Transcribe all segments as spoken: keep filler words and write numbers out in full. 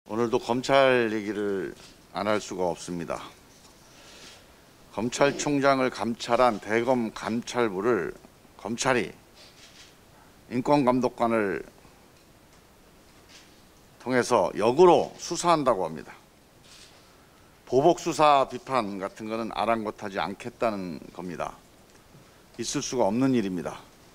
오늘도 검찰 얘기를 안 할 수가 없습니다. 검찰총장을 감찰한 대검 감찰부를 검찰이 인권감독관을 통해서 역으로 수사한다고 합니다. 보복수사 비판 같은 거는 아랑곳하지 않겠다는 겁니다. 있을 수가 없는 일입니다.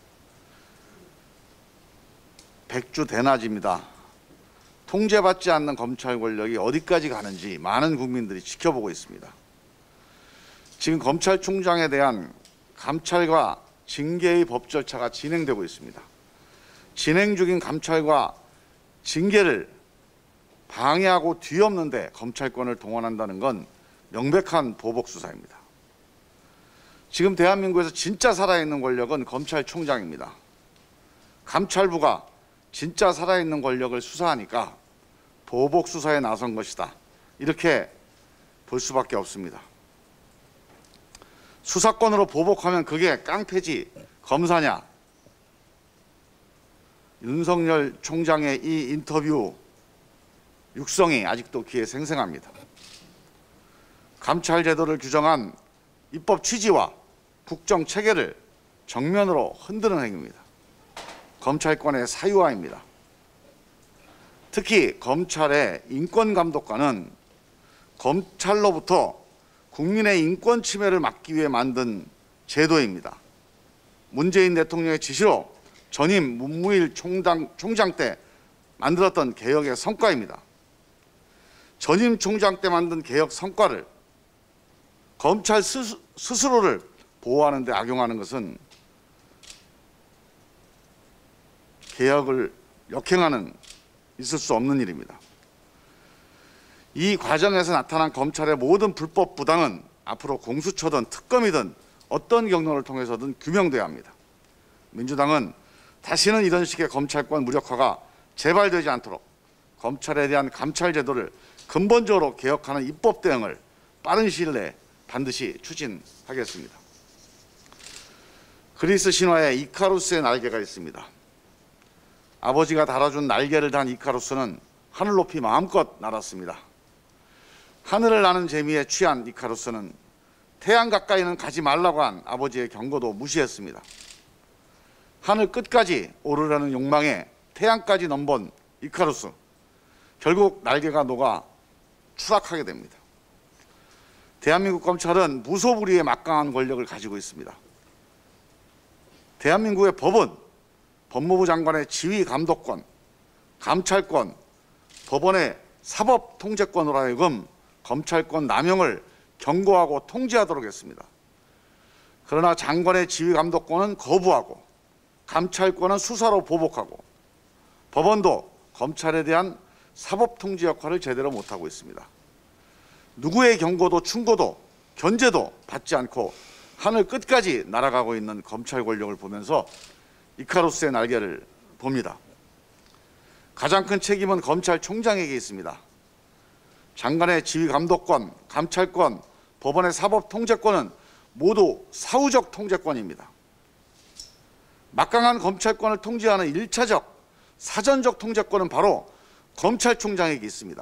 백주대낮입니다. 통제받지 않는 검찰 권력이 어디까지 가는지 많은 국민들이 지켜보고 있습니다. 지금 검찰총장에 대한 감찰과 징계의 법 절차가 진행되고 있습니다. 진행 중인 감찰과 징계를 방해하고 뒤엎는데 검찰권을 동원한다는 건 명백한 보복수사입니다. 지금 대한민국에서 진짜 살아있는 권력은 검찰총장입니다. 감찰부가 진짜 살아있는 권력을 수사하니까 보복수사에 나선 것이다. 이렇게 볼 수밖에 없습니다. 수사권으로 보복하면 그게 깡패지 검사냐. 윤석열 총장의 이 인터뷰 육성이 아직도 귀에 생생합니다. 감찰 제도를 규정한 입법 취지와 국정 체계를 정면으로 흔드는 행위입니다. 검찰권의 사유화입니다. 특히 검찰의 인권감독관은 검찰로부터 국민의 인권 침해를 막기 위해 만든 제도입니다. 문재인 대통령의 지시로 전임 문무일 총장, 총장 때 만들었던 개혁의 성과입니다. 전임 총장 때 만든 개혁 성과를 검찰 스스, 스스로를 보호하는 데 악용하는 것은 개혁을 역행하는 있을 수 없는 일입니다. 이 과정에서 나타난 검찰의 모든 불법 부당은 앞으로 공수처든 특검이든 어떤 경로를 통해서든 규명돼야 합니다. 민주당은 다시는 이런 식의 검찰권 무력화가 재발되지 않도록 검찰에 대한 감찰 제도를 근본적으로 개혁하는 입법 대응을 빠른 시일 내에 반드시 추진하겠습니다. 그리스 신화에 이카루스의 날개가 있습니다. 아버지가 달아준 날개를 단 이카루스는 하늘 높이 마음껏 날았습니다. 하늘을 나는 재미에 취한 이카루스는 태양 가까이는 가지 말라고 한 아버지의 경고도 무시했습니다. 하늘 끝까지 오르려는 욕망에 태양까지 넘본 이카루스. 결국 날개가 녹아 추락하게 됩니다. 대한민국 검찰은 무소불위의 막강한 권력을 가지고 있습니다. 대한민국의 법은 법무부 장관의 지휘 감독권, 감찰권, 법원의 사법 통제권으로 하여금 검찰권 남용을 경고하고 통제하도록 했습니다. 그러나 장관의 지휘 감독권은 거부하고 감찰권은 수사로 보복하고 법원도 검찰에 대한 사법 통제 역할을 제대로 못하고 있습니다. 누구의 경고도 충고도 견제도 받지 않고 하늘 끝까지 날아가고 있는 검찰 권력을 보면서 이카루스의 날개를 봅니다. 가장 큰 책임은 검찰총장에게 있습니다. 장관의 지휘 감독권, 감찰권, 법원의 사법 통제권은 모두 사후적 통제권입니다. 막강한 검찰권을 통제하는 일차적, 사전적 통제권은 바로 검찰총장에게 있습니다.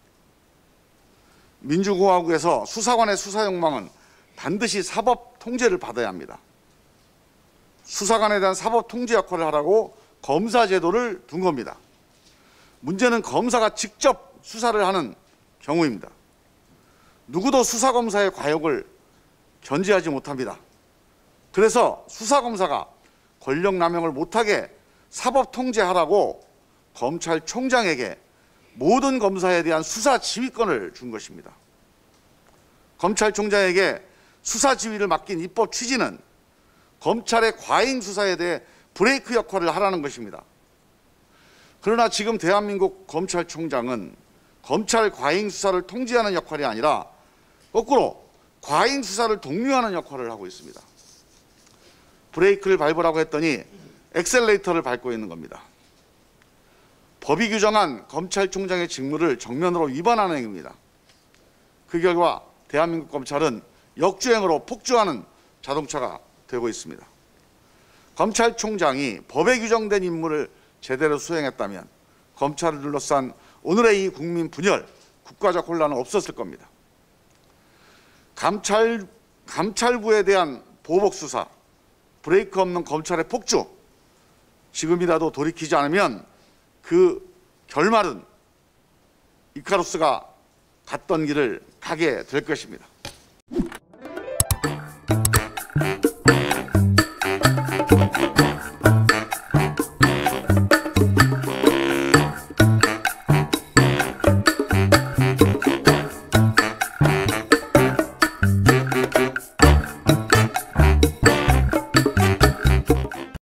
민주공화국에서 수사관의 수사 욕망은 반드시 사법 통제를 받아야 합니다. 수사관에 대한 사법 통제 역할을 하라고 검사 제도를 둔 겁니다. 문제는 검사가 직접 수사를 하는 경우입니다. 누구도 수사검사의 과욕을 견제하지 못합니다. 그래서 수사검사가 권력 남용을 못하게 사법 통제하라고 검찰총장에게 모든 검사에 대한 수사 지휘권을 준 것입니다. 검찰총장에게 수사 지휘를 맡긴 입법 취지는 검찰의 과잉 수사에 대해 브레이크 역할을 하라는 것입니다. 그러나 지금 대한민국 검찰총장은 검찰 과잉 수사를 통제하는 역할이 아니라 거꾸로 과잉 수사를 독려하는 역할을 하고 있습니다. 브레이크를 밟으라고 했더니 엑셀레이터를 밟고 있는 겁니다. 법이 규정한 검찰총장의 직무를 정면으로 위반하는 행위입니다. 그 결과 대한민국 검찰은 역주행으로 폭주하는 자동차가 되고 있습니다. 검찰총장이 법에 규정된 임무를 제대로 수행했다면 검찰을 둘러싼 오늘의 이 국민 분열, 국가적 혼란은 없었을 겁니다. 감찰, 감찰부에 대한 보복 수사, 브레이크 없는 검찰의 폭주, 지금이라도 돌이키지 않으면 그 결말은 이카루스가 갔던 길을 가게 될 것입니다.